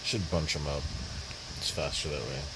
Should bunch them up. It's faster that way.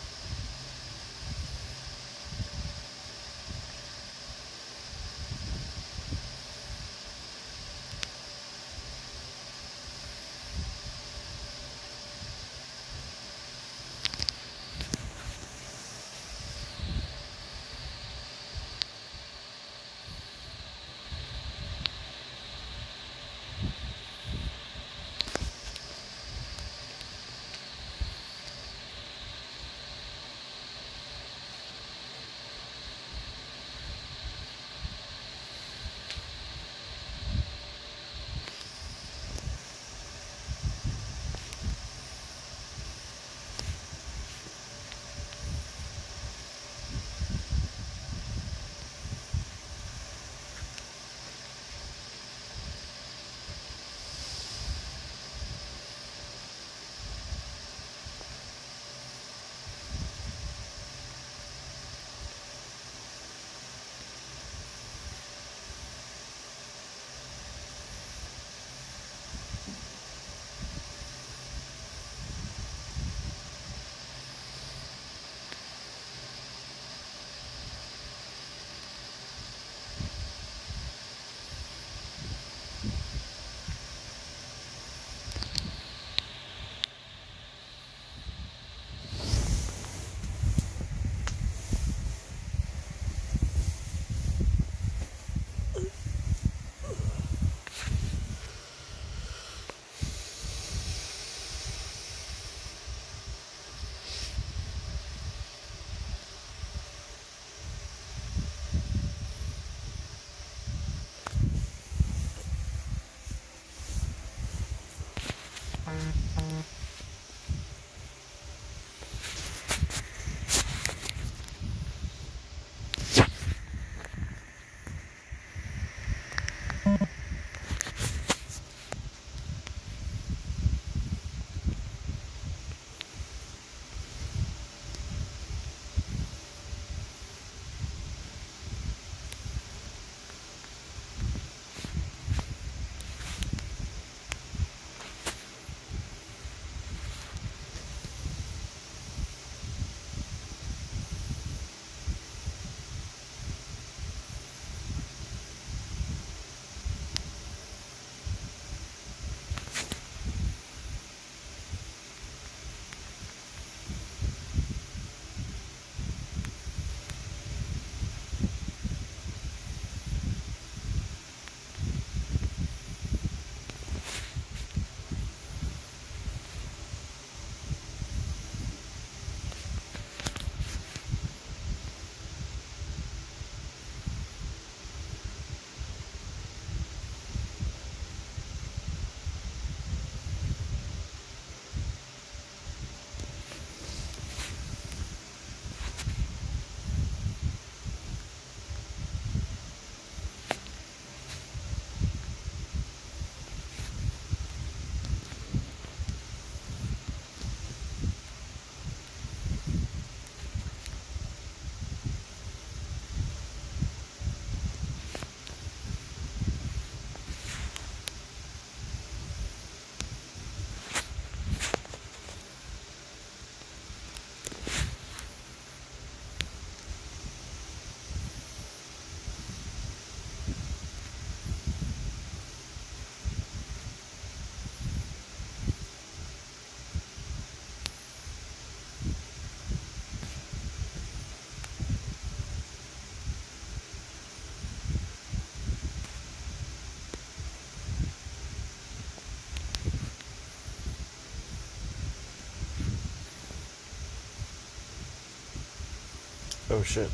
Oh shit.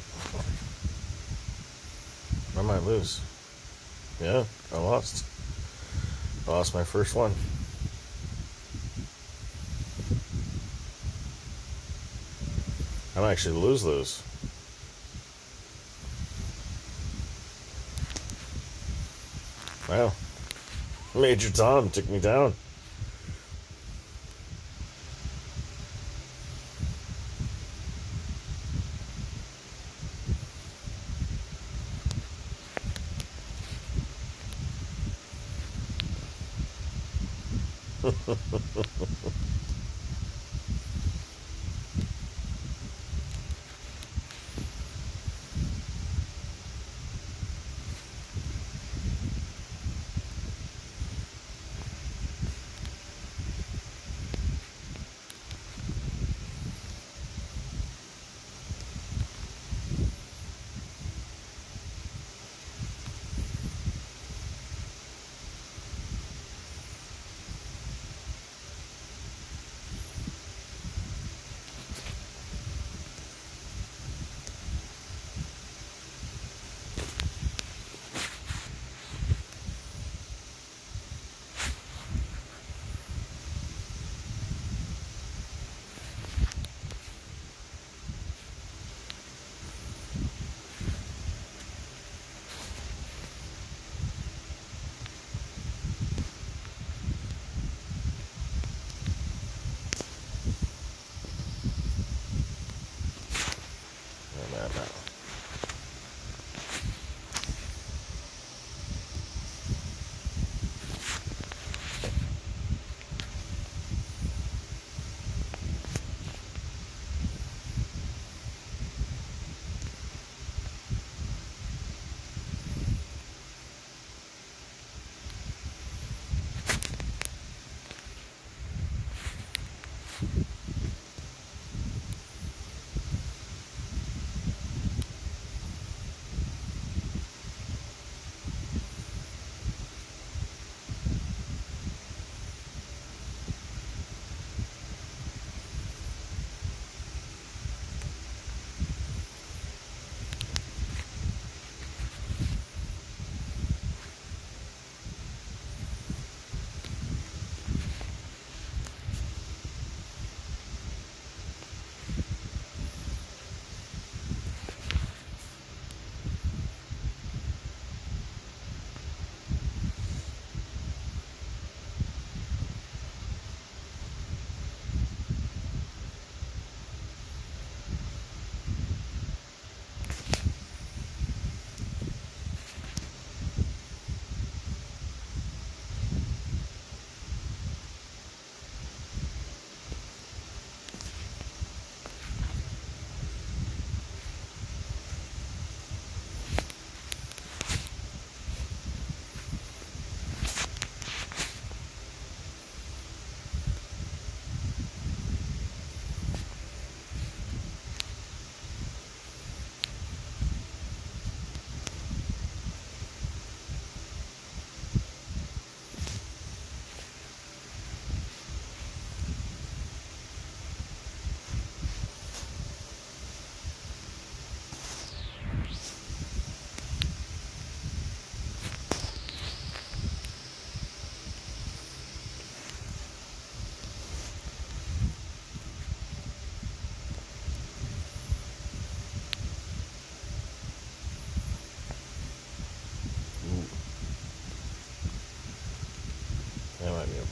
I might lose. Yeah, I lost. I lost my first one. I might actually lose. Wow. Major Tom took me down.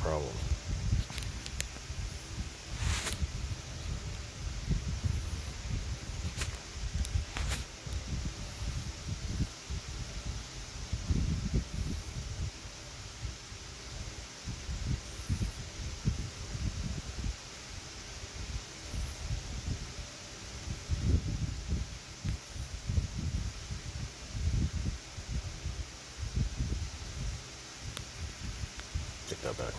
problem. Take that back.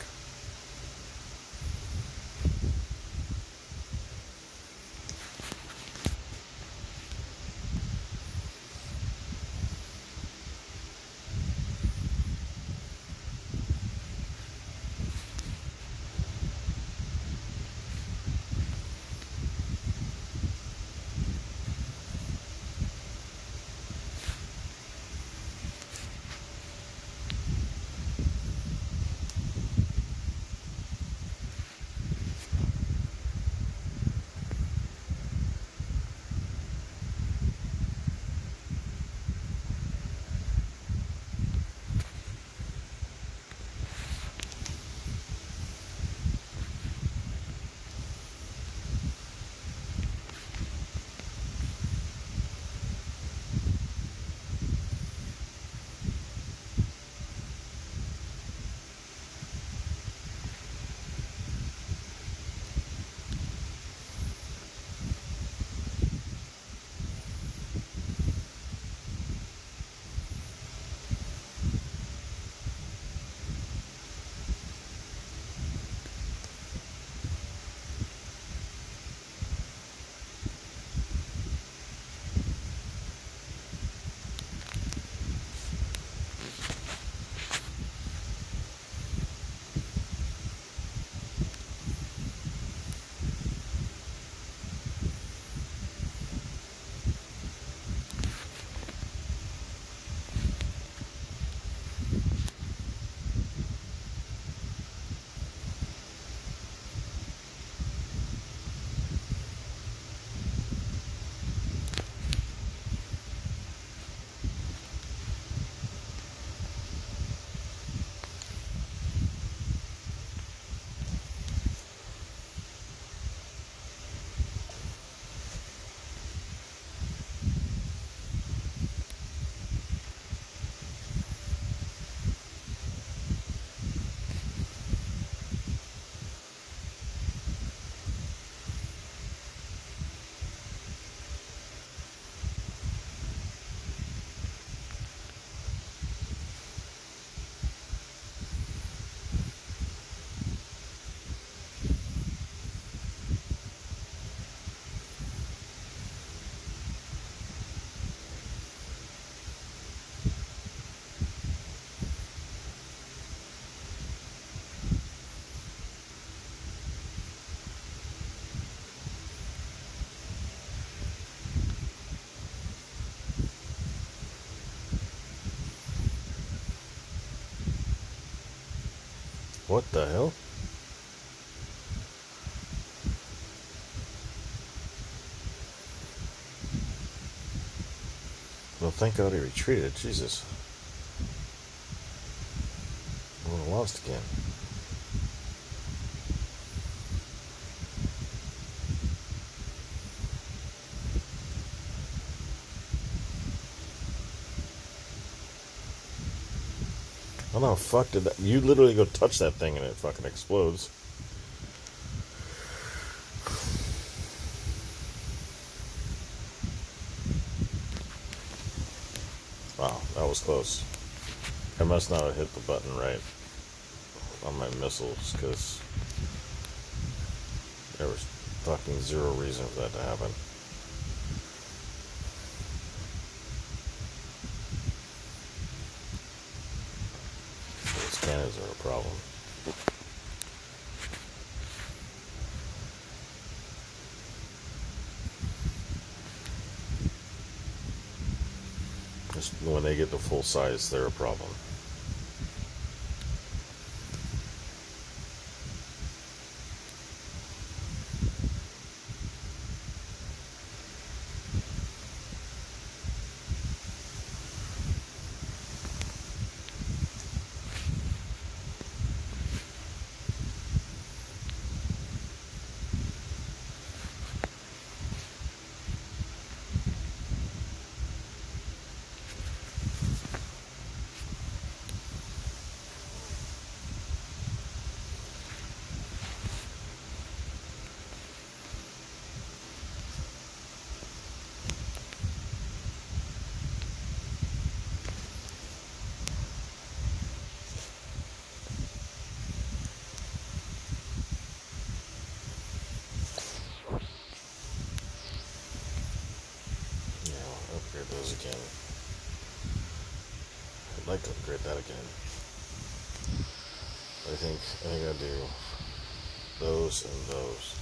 What the hell? Well, thank God he retreated. Jesus. I would have lost again. I don't know how fuck did that. You literally go touch that thing and it fucking explodes. Wow, that was close. I must not have hit the button right on my missiles because there was fucking zero reason for that to happen. Those cannons are a problem. Just when they get to full size, they're a problem. I'd like to upgrade that again. I think I'll do those and those.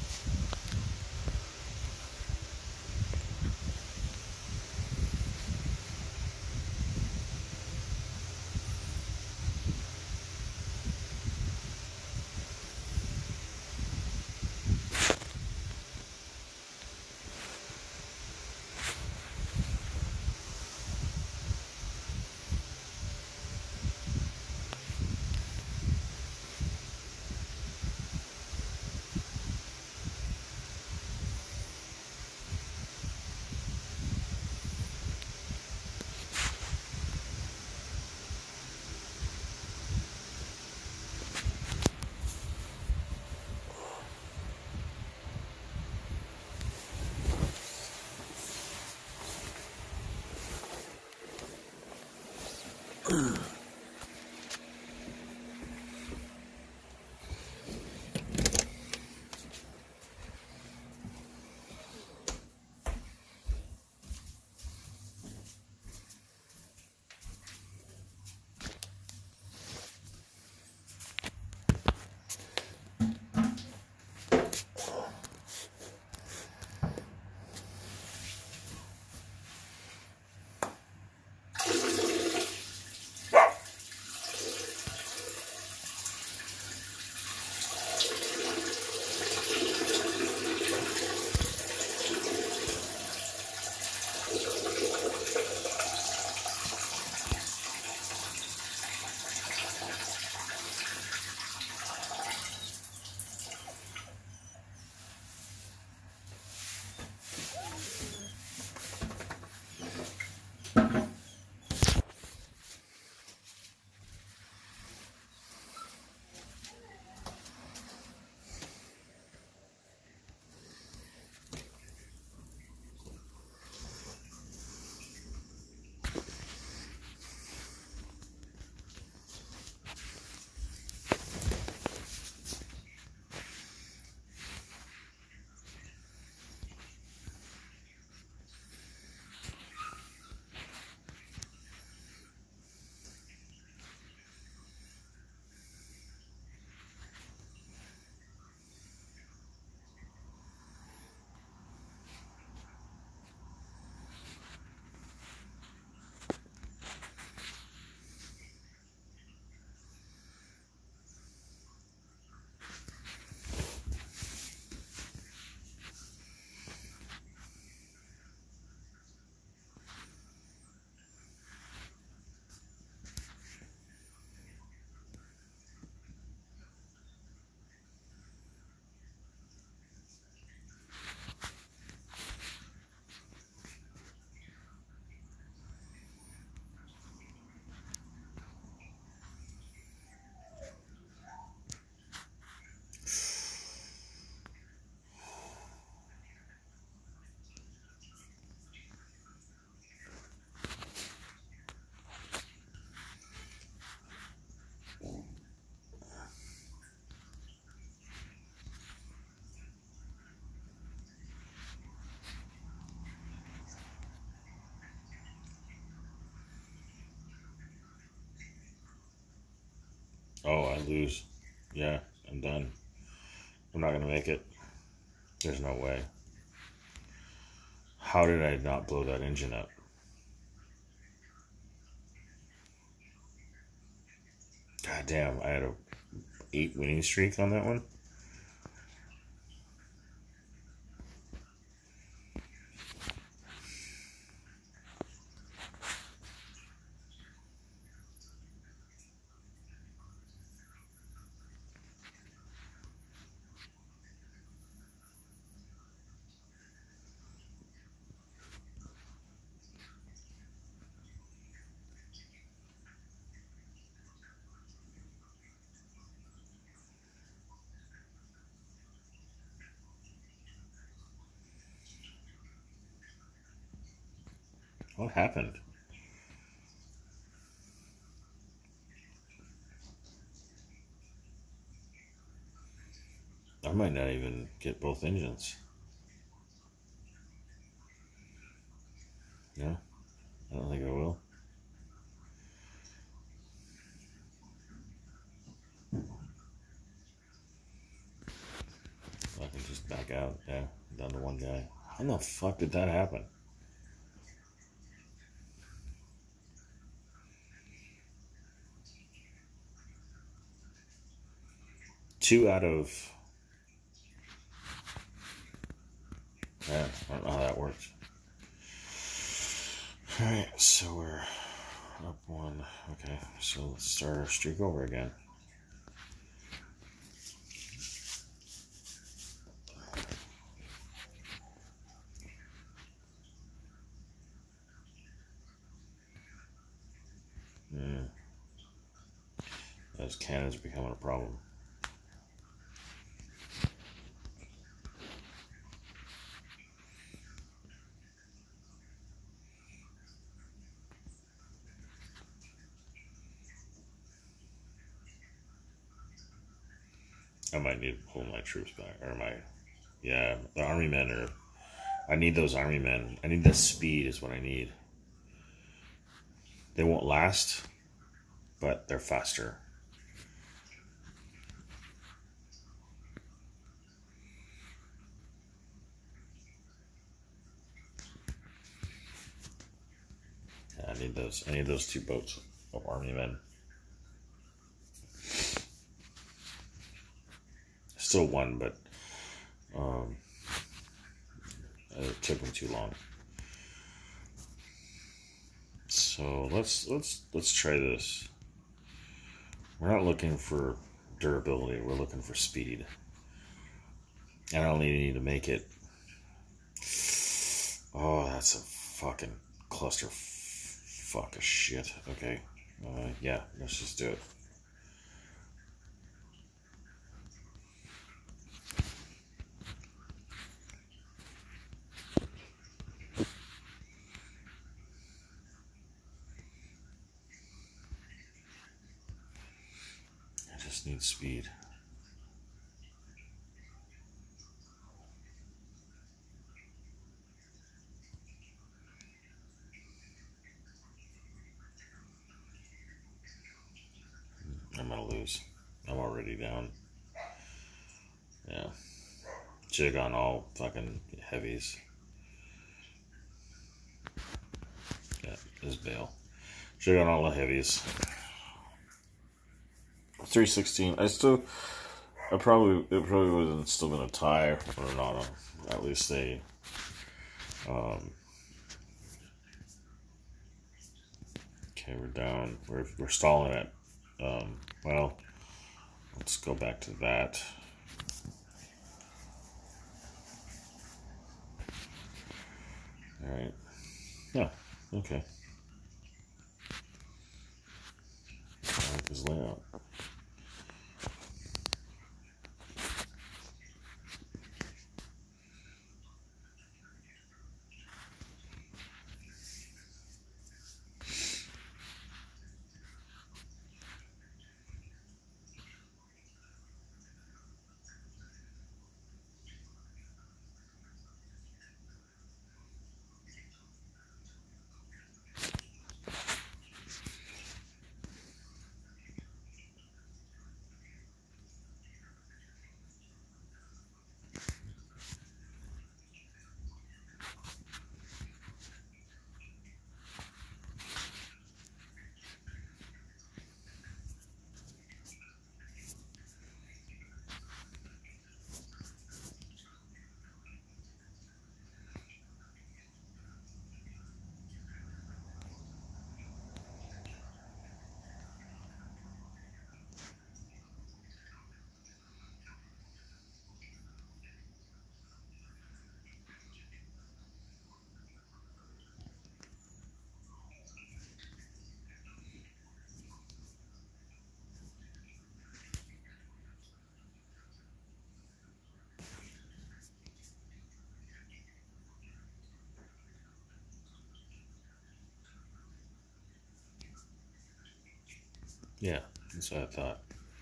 Oh, I lose. Yeah, I'm done. I'm not gonna make it. There's no way. How did I not blow that engine up? God damn, I had a 8 winning streak on that one. What happened? I might not even get both engines. No, I don't think I will. And just back out. Yeah, down to one guy. How the fuck did that happen? Two out of... Yeah, I don't know how that works. Alright, so we're up one. Okay, so let's start our streak over again. As Canada's becoming a problem. I might need to pull my troops back, or yeah, the army men are, I need those army men. I need that speed is what I need. They won't last, but they're faster. Yeah, I need those 2 boats of army men. Still one, but it took them too long. So let's try this. We're not looking for durability. We're looking for speed. And I only need to make it. Oh, that's a fucking cluster fuck of shit. Okay. Yeah, let's just do it. I just need speed. I'm gonna lose. I'm already down. Yeah. Should have gone all fucking heavies. Yeah, this bail. Should have gone all the heavies. 316. It probably would have still been a tie or not. At least they, okay, we're down. We're stalling at, well, let's go back to that. All right. Yeah. Okay. I like his layout. Yeah, that's what I thought.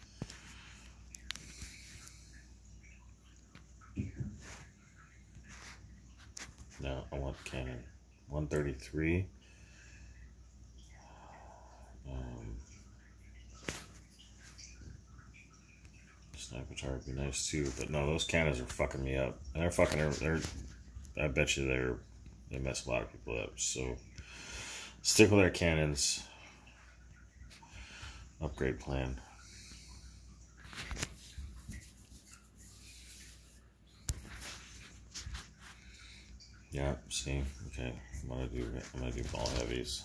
No, I want cannon. 133. Just Sniper turret would be nice too, but no, those cannons are fucking me up. And they're I bet you they mess a lot of people up. So stick with our cannons. Upgrade plan. Yeah, see, okay. I'm gonna do ball heavies.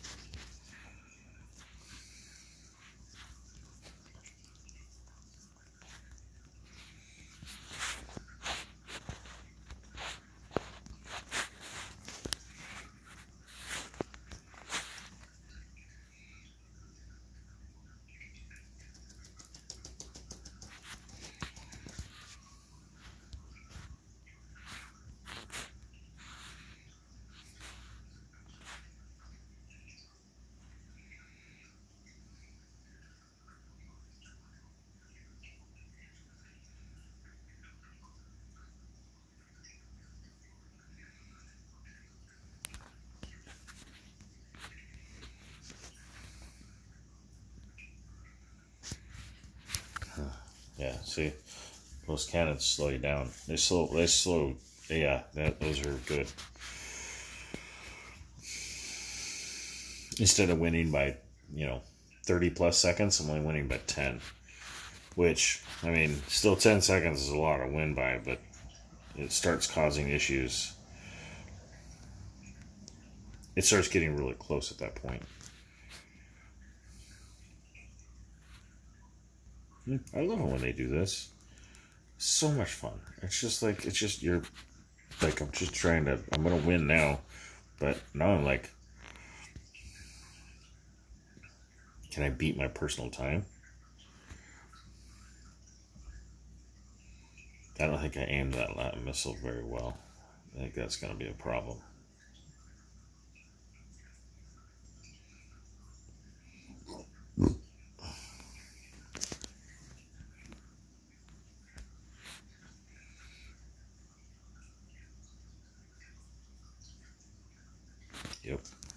Yeah, see, those cannons slow you down. They slow. Yeah, those are good. Instead of winning by, 30 plus seconds, I'm only winning by 10. Which, I mean, still 10 seconds is a lot to win by, but it starts causing issues. It starts getting really close at that point. I love it when they do this. So much fun. You're like, I'm gonna win now, but now I'm like, can I beat my personal time? I don't think I aimed that missile very well. I think that's gonna be a problem. Yep.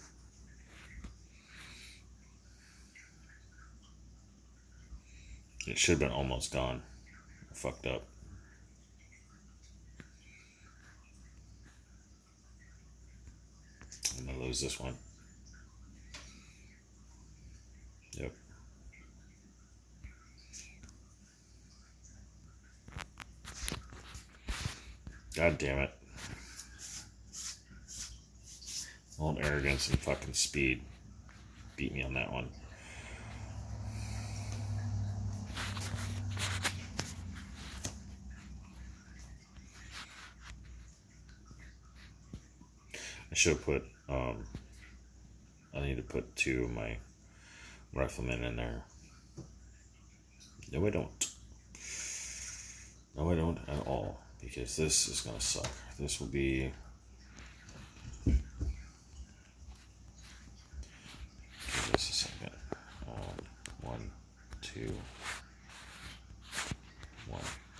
It should have been almost gone. I fucked up. I'm gonna lose this one. Yep. God damn it. All arrogance and fucking speed beat me on that one. I should have put, I need to put 2 of my riflemen in there. No, I don't. No, I don't at all, because this is going to suck. This will be... Give this a second. 1, 2, 1.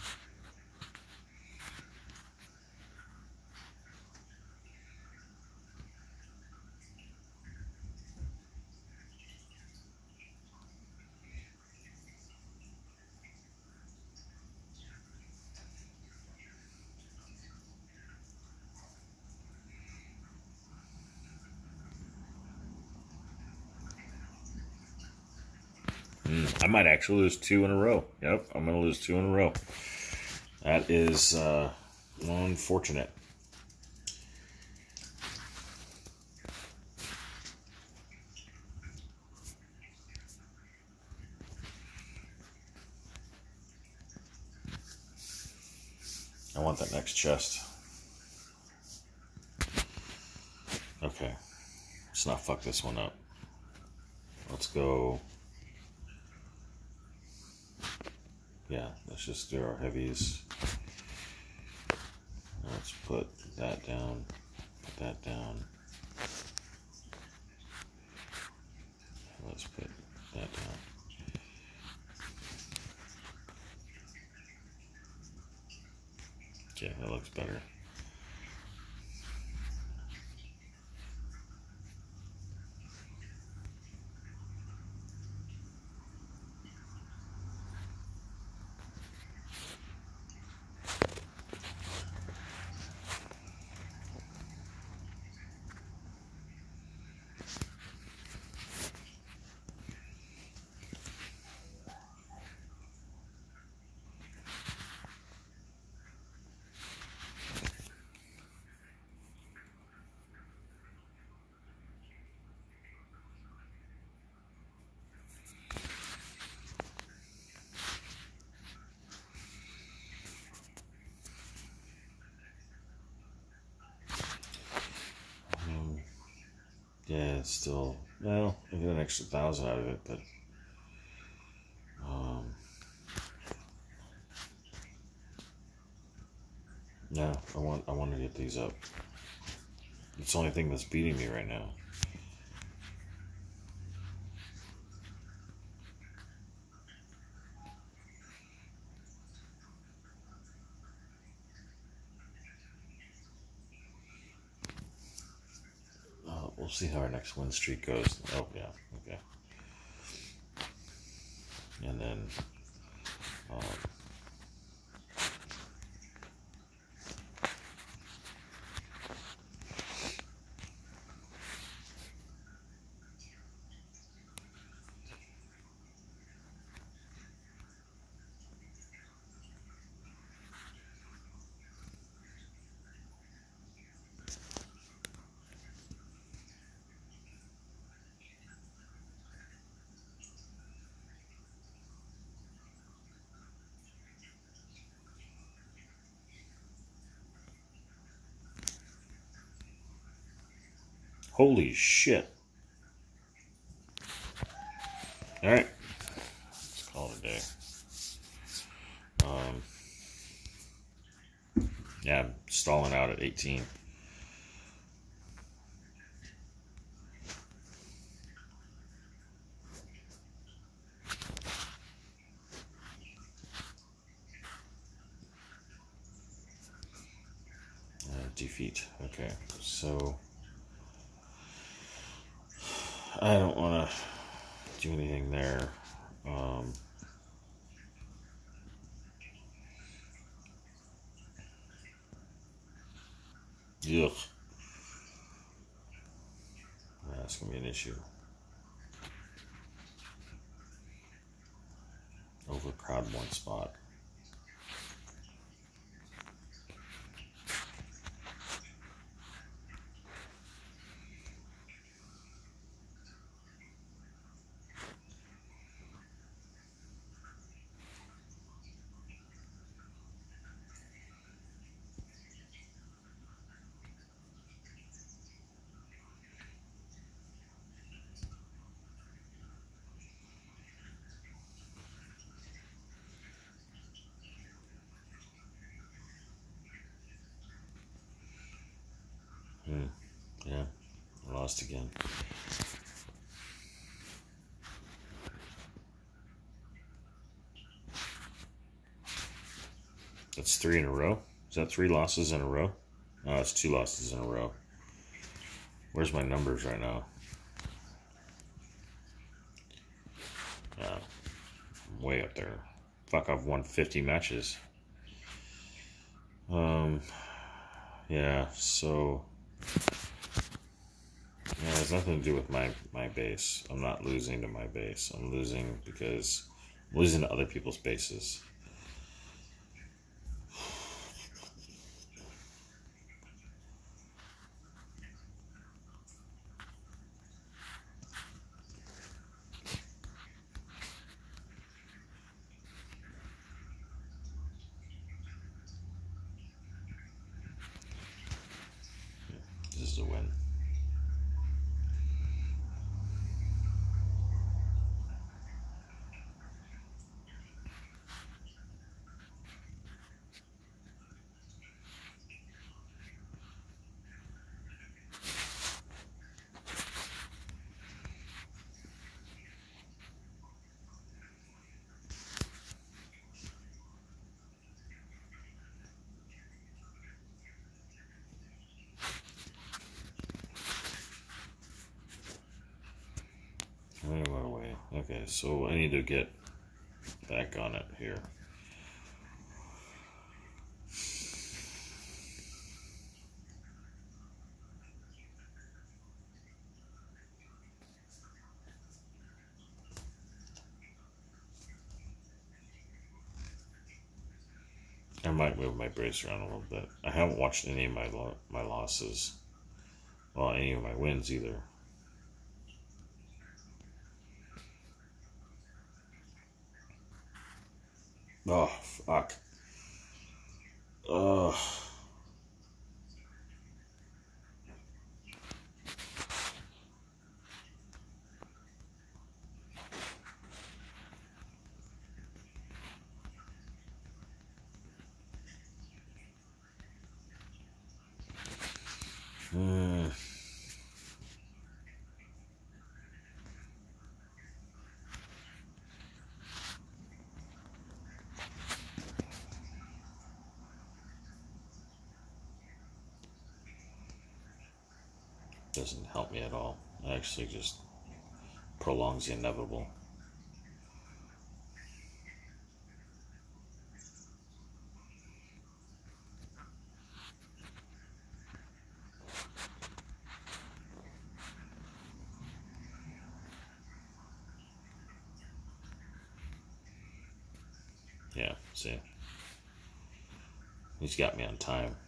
I might actually lose 2 in a row. Yep, I'm going to lose 2 in a row. That is unfortunate. I want that next chest. Okay. Let's not fuck this one up. Let's go... Yeah, let's just do our heavies. Let's put that down. Put that down. Let's put that down. Okay, that looks better. Yeah, it's still, well, I get an extra 1,000 out of it, but yeah, I want to get these up. It's the only thing that's beating me right now. We'll see how our next win streak goes. Oh yeah, okay. And then holy shit. Alright. Let's call it a day. Yeah, I'm stalling out at 18. Defeat. Okay, so I don't want to do anything there. Ugh. That's going to be an issue. Overcrowd one spot. Yeah, I lost again. That's 3 in a row? Is that 3 losses in a row? Oh, it's 2 losses in a row. Where's my numbers right now? Yeah, I'm way up there. Fuck, I've won 50 matches. Yeah, so yeah, it has nothing to do with my base. I'm not losing to my base. I'm losing because I'm losing to other people's bases. This is a win. Away. Okay, so I need to get back on it here. I might move my brace around a little bit. I haven't watched any of my losses. Well, any of my wins either. Oh, fuck. Ugh. doesn't help me at all. It actually just prolongs the inevitable. Yeah, see? He's got me on time.